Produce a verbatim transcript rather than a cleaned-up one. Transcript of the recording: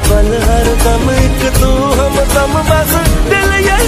पल हर दम एक तू हम दम बस दिल ये